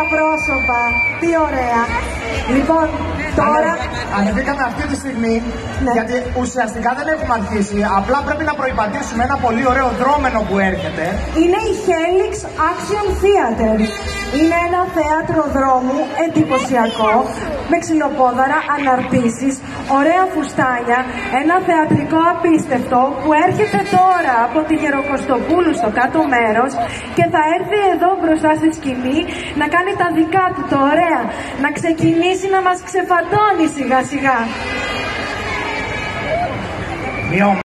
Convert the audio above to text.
πρόσωπα. Τι ωραία. Λοιπόν, τώρα... Ανεβήκαμε αυτή τη στιγμή, ναι, γιατί ουσιαστικά δεν έχουμε αρχίσει. Απλά πρέπει να προϋπαντήσουμε ένα πολύ ωραίο δρόμενο που έρχεται. Είναι η Helix Action Theater. Είναι ένα θέατρο δρόμου εντυπωσιακό, με ξυλοπόδαρα, αναρτήσεις, ωραία φουστάνια, ένα θεατρικό απίστευτο που έρχεται τώρα από τη Γεροκοστοπούλου στο κάτω μέρος και θα έρθει εδώ μπροστά στη σκηνή να κάνει τα δικά του, το ωραία, να ξεκινήσει να μας ξεφαντώνει σιγά σιγά.